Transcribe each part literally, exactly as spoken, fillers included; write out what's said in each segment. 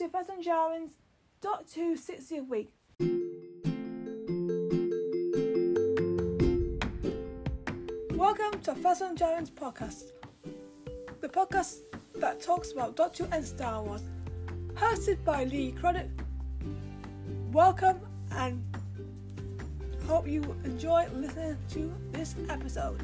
to First on Jarwin's Doctor Who sixtieth week. Welcome to First on Jarwin's podcast, the podcast that talks about Doctor Who and Star Wars, hosted by Lee Craddock. Welcome and hope you enjoy listening to this episode.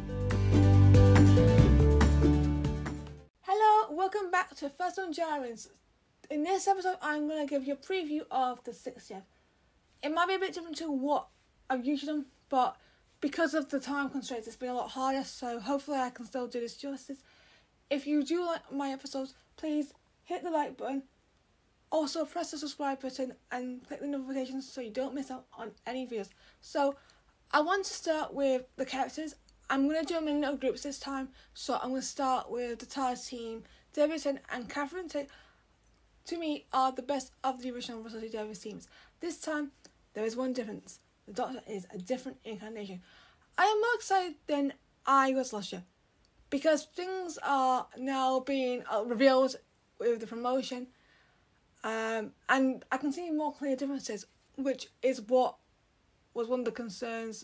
Hello, welcome back to First on Jarwin's. In this episode, I'm going to give you a preview of the sixtieth. It might be a bit different to what I've usually done, but because of the time constraints, it's been a lot harder, so hopefully I can still do this justice. If you do like my episodes, please hit the like button. Also, press the subscribe button and click the notifications so you don't miss out on any videos. So, I want to start with the characters. I'm going to do them in little groups this time. So, I'm going to start with the TARDIS team. David Tennant and Catherine Tate, to me, are the best of the original Russell T Davies teams. This time, there is one difference. The Doctor is a different incarnation. I am more excited than I was last year, because things are now being uh, revealed with the promotion. Um, and I can see more clear differences, which is what was one of the concerns.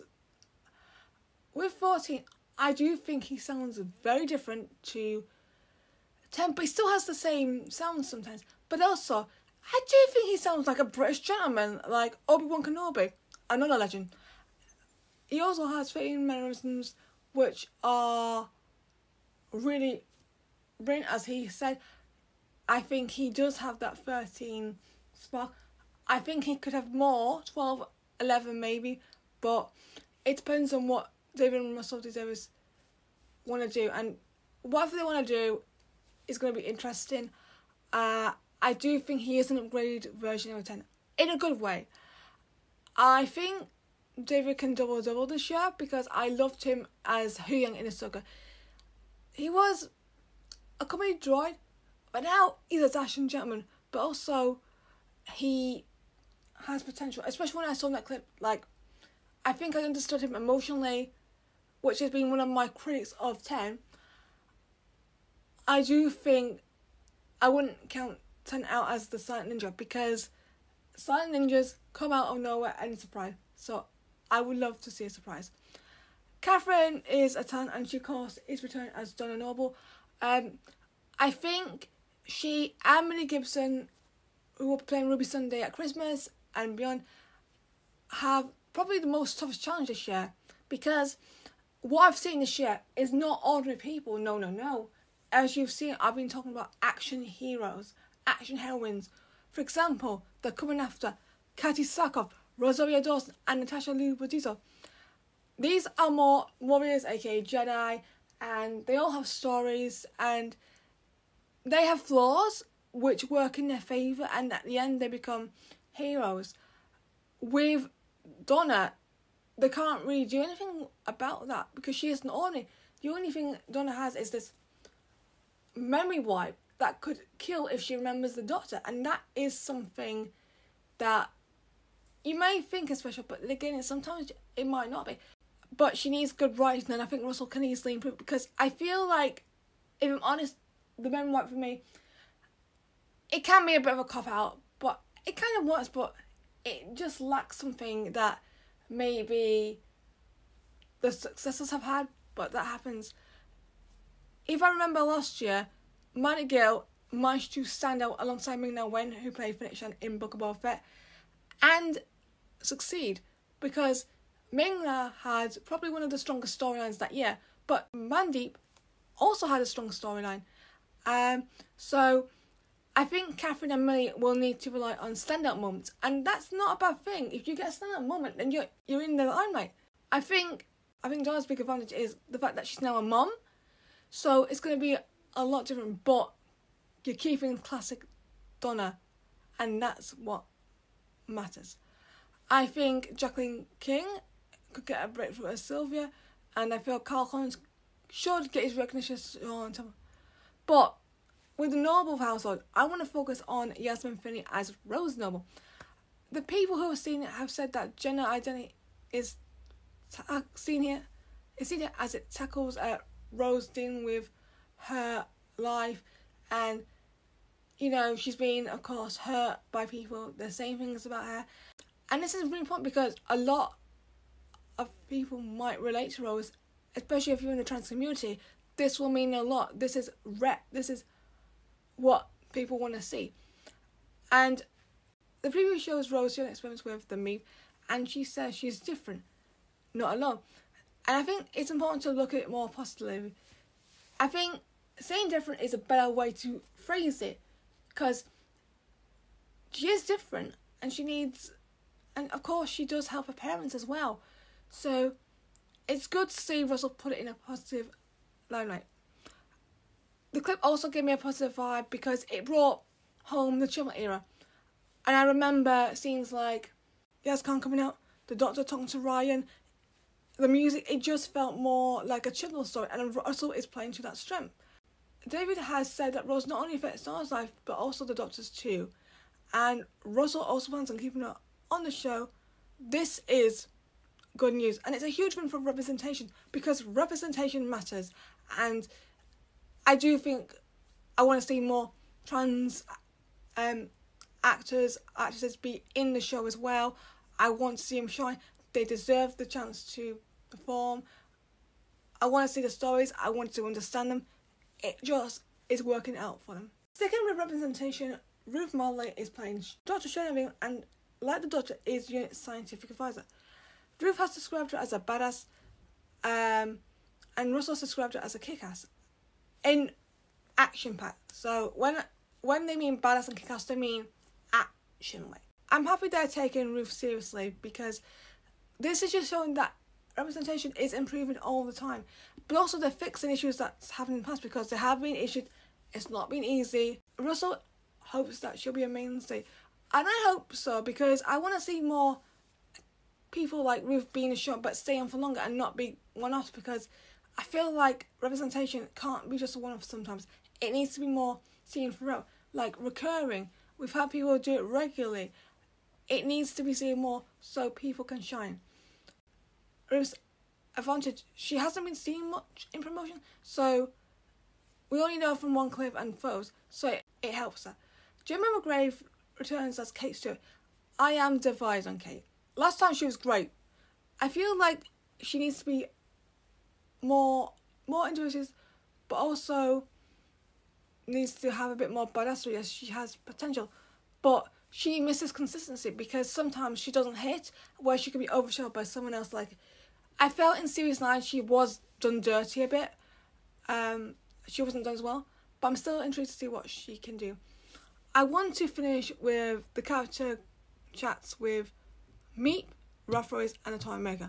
With fourteen, I do think he sounds very different to ten, but he still has the same sound sometimes. But also, I do think he sounds like a British gentleman, like Obi-Wan Kenobi, another legend. He also has fitting mannerisms which are really brilliant, as he said. I think he does have that thirteen spark. I think he could have more, twelve, eleven maybe, but it depends on what David and Russell T Davies want to do, and whatever they want to do is going to be interesting. Uh, I do think he is an upgraded version of ten, in a good way. I think David can double double this year because I loved him as Huyang in Ahsoka. He was a comedy droid, but now he's a dashing gentleman. But also, he has potential. Especially when I saw that clip, like, I think I understood him emotionally, which has been one of my critics of ten. I do think I wouldn't count ten out as the Silent Ninja, because Silent Ninjas come out of nowhere and surprise. So I would love to see a surprise. Catherine is a talent, and she, of course, is returning as Donna Noble. Um, I think she and Millie Gibson, who were playing Ruby Sunday at Christmas and beyond, have probably the most toughest challenge this year, because what I've seen this year is not ordinary people. No, no, no. As you've seen, I've been talking about action heroes, action heroines. For example, they're coming after Katie Sackhoff, Rosario Dawson, and Natasha Liu Bordizzo. These are more warriors, aka Jedi, and they all have stories, and they have flaws which work in their favour, and at the end they become heroes. With Donna, they can't really do anything about that because she isn't ordinary. The only thing Donna has is this memory wipe that could kill if she remembers the Doctor, and that is something that you may think is special, but again, sometimes it might not be. But she needs good writing, and I think Russell can easily improve, because I feel like, if I'm honest, the memory wipe for me, it can be a bit of a cop-out, but it kind of works, but it just lacks something that maybe the successors have had, but that happens. If I remember last year, Manny Gill managed to stand out alongside Ming-Na Wen, who played Fennec in Book of Boba Fett, and succeed, because Ming-Na had probably one of the strongest storylines that year, but Mandeep also had a strong storyline. Um, so I think Catherine and Millie will need to rely on standout moments, and that's not a bad thing. If you get a standout moment, then you're you're in the limelight. I think I think Donna's big advantage is the fact that she's now a mom, so it's going to be a lot different, but you're keeping classic Donna, and that's what matters. I think Jacqueline King could get a breakthrough as Sylvia, and I feel Carl Collins should get his recognition on time. But with the Noble household, I want to focus on Yasmin Finney as Rose Noble. The people who have seen it have said that gender identity is ta- seen here, is seen here as it tackles uh, Rose dealing with her life, and you know, she's been, of course, hurt by people. They're saying things about her. And this is really important because a lot of people might relate to Rose, especially if you're in the trans community. This will mean a lot. This is rep. This is what people want to see. And the preview shows Rose doing experiments with the Meep, and she says she's different, not alone. And I think it's important to look at it more positively. I think saying different is a better way to phrase it, because she is different, and she needs, and of course she does help her parents as well. So it's good to see Russell put it in a positive limelight. The clip also gave me a positive vibe because it brought home the Chibnall era. And I remember scenes like Yazkan coming out, the Doctor talking to Ryan, the music, it just felt more like a Chibnall story, and Russell is playing to that strength. David has said that Rose not only affects Star's life, but also the Doctor's too. And Russell also plans on keeping her on the show. This is good news, and it's a huge win for representation, because representation matters. And I do think I want to see more trans um, actors, actresses be in the show as well. I want to see them shine. They deserve the chance to perform. I want to see the stories. I want to understand them. It just is working out for them. Sticking with representation, Ruth Marley is playing Doctor Shenaving, and like the Doctor, is Unit's scientific advisor. Ruth has described her as a badass, um, and Russell has described her as a kick-ass in action-packed. So when when they mean badass and kick-ass, they mean action-like. I'm happy they're taking Ruth seriously, because this is just showing that representation is improving all the time. But also they're fixing issues that's happened in the past, because there have been issues. It's not been easy. Russell hopes that she'll be a mainstay. And I hope so, because I want to see more people like Ruth being a shot but stay on for longer and not be one-offs, because I feel like representation can't be just a one-off sometimes. It needs to be more seen throughout, like recurring. We've had people do it regularly. It needs to be seen more so people can shine. Ruth's advantage, she hasn't been seen much in promotion, so we only know from one clip and photos, so it, it helps her. Gemma McGrath returns as Kate Stewart. I am divided on Kate. Last time she was great. I feel like she needs to be more more into it, but also needs to have a bit more badassery, as she has potential. But she misses consistency, because sometimes she doesn't hit where she can be overshadowed by someone else. Like, I felt in Series nine she was done dirty a bit. Um, she wasn't done as well, but I'm still intrigued to see what she can do. I want to finish with the character chats with Meep, Rothroys and the Toy Maker.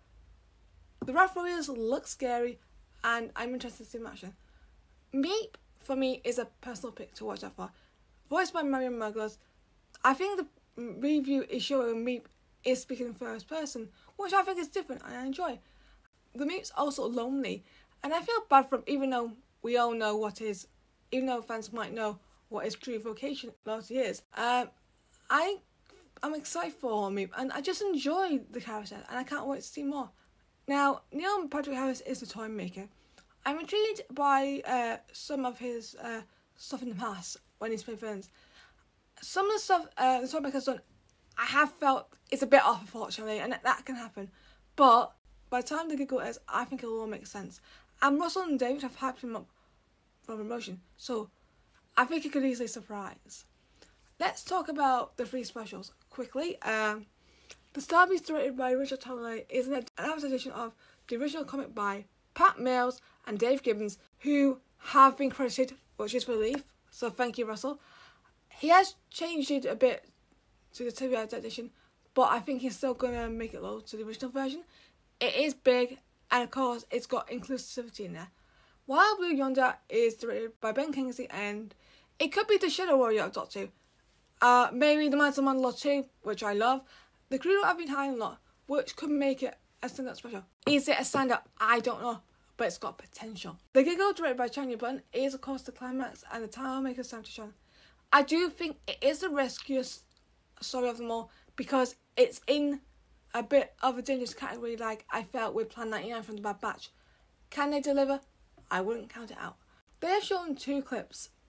The Rothroys look scary, and I'm interested to see them in action. Meep, for me, is a personal pick to watch out for. Voiced by Marion Mugglers, I think the review is showing Meep is speaking in first person, which I think is different and I enjoy. The Meep's also lonely, and I feel bad for him, even though we all know what his, even though fans might know what his true vocation loyalty is. Um, I, I'm excited for Meep, and I just enjoy the character, and I can't wait to see more. Now, Neil Patrick Harris is the Toy Maker. I'm intrigued by uh, some of his uh, stuff in the past when he's played villains. Some of the stuff uh, the Toy Maker's done, I have felt it's a bit off, unfortunately, and that, that can happen. But by the time the giggle is, I think it'll all make sense. And Russell and David have hyped him up for promotion, so I think he could easily surprise. Let's talk about the three specials quickly. Um, the Star Beast, directed by Richard Tomley, is an adaptation of the original comic by Pat Mills and Dave Gibbons, who have been credited, which is relief, so thank you, Russell. He has changed it a bit to the T V adaptation, but I think he's still going to make it low to the original version. It is big, and of course, it's got inclusivity in there. Wild Blue Yonder is directed by Ben Kingsley, and it could be the Shadow Warrior of Doctor Who. Uh, maybe the Mantle Mandalore two, which I love. The crew I've been hiding a lot, which could make it a stand-up special. Is it a stand-up? I don't know, but it's got potential. The Giggle, directed by Chanya Button, is of course the climax, and the Tower Maker's time to shine. I do think it is the riskiest story of them all, because it's in a bit of a dangerous category, like I felt with Plan ninety-nine from The Bad Batch. Can they deliver? I wouldn't count it out. They have shown two clips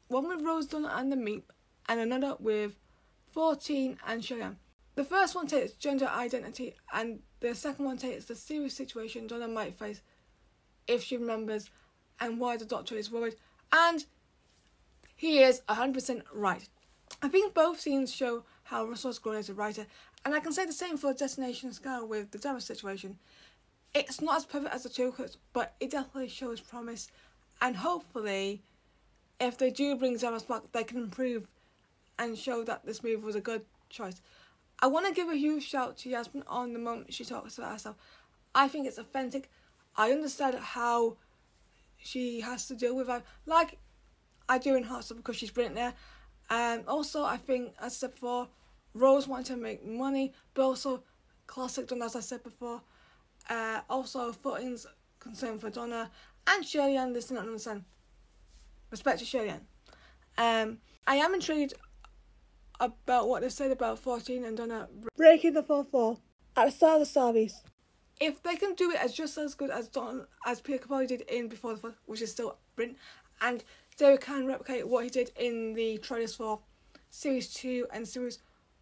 one with Rose Dunn and the Meep, and another with fourteen and Cheyenne. The first one takes gender identity, and the second one takes the serious situation Donna might face if she remembers and why the Doctor is worried. And he is one hundred percent right. I think both scenes show how Russell has grown as a writer, and I can say the same for Destination Sky with the Dara situation. It's not as perfect as the Chilcotts, but it definitely shows promise, and hopefully, if they do bring Dara back, they can improve and show that this movie was a good choice. I want to give a huge shout to Yasmin on the moment she talks about herself. I think it's authentic. I understand how she has to deal with it, like I do in Heartstopper, because she's brilliant there. And also, I think, as I said before, Rose wanted to make money, but also classic Donna, as I said before. Uh, also, Fourteen's concern for Donna, and Shirley Ann listening and understand. Respect to Shirley Ann. Um, I am intrigued about what they said about Fourteen and Donna breaking the fourth wall at the start of the Starbeast. If they can do it as just as good as Don as Peter Capaldi did in Before the Flood, which is still brilliant, and they can replicate what he did in the trailers for Series two and Series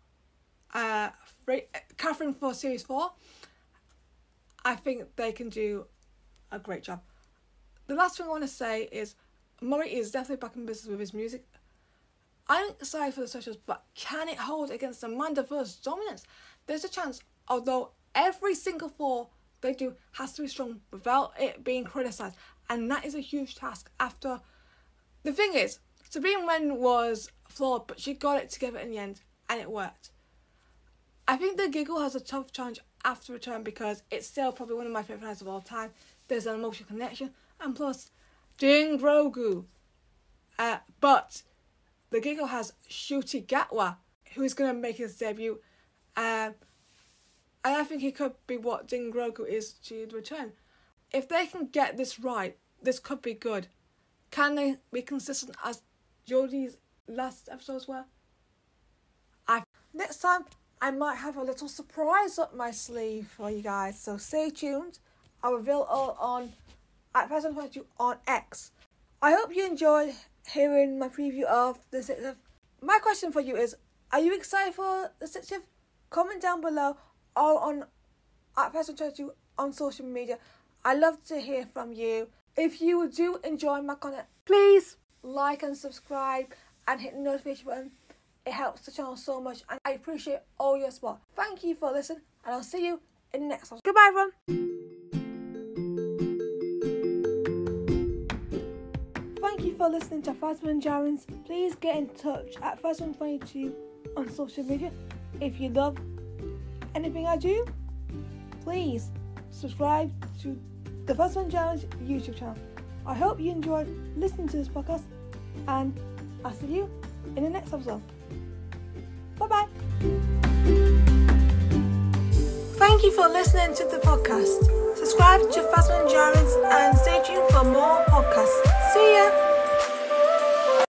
uh three, Catherine for Series four, I think they can do a great job. The last thing I want to say is Murray is definitely back in business with his music. I'm excited for the socials, but can it hold against the Mandiverse dominance? There's a chance, although every single fall they do has to be strong without it being criticised, and that is a huge task. After the thing is, Sabine Wren was flawed, but she got it together in the end, and it worked. I think The Giggle has a tough challenge after Return because it's still probably one of my favourite nights of all time. There's an emotional connection, and plus, Din Grogu. Uh, but The Giggle has Ncuti Gatwa, who is going to make his debut. Um, and I think he could be what Din Grogu is to The Return. If they can get this right, this could be good. Can they be consistent as Jodie's last episodes were? I Next time, I might have a little surprise up my sleeve for you guys, so stay tuned. I'll reveal all on at Fast and Furious on X. I hope you enjoyed hearing my preview of the sixtieth. My question for you is, are you excited for the sixtieth? Comment down below or on at Fast and Furious on social media. I love to hear from you. If you do enjoy my content, please like and subscribe and hit the notification button. It helps the channel so much, and I appreciate all your support. Thank you for listening, and I'll see you in the next one. Goodbye, everyone. Thank you for listening to Phasma and Jarrins. Please get in touch at Phasma twenty-two on social media. If you love anything I do, please subscribe to the Phasma and Jarrins YouTube channel. I hope you enjoyed listening to this podcast, and I'll see you in the next episode. Bye-bye. Thank you for listening to the podcast. Subscribe to Phasma and Jarrins and stay tuned for more podcasts. See ya!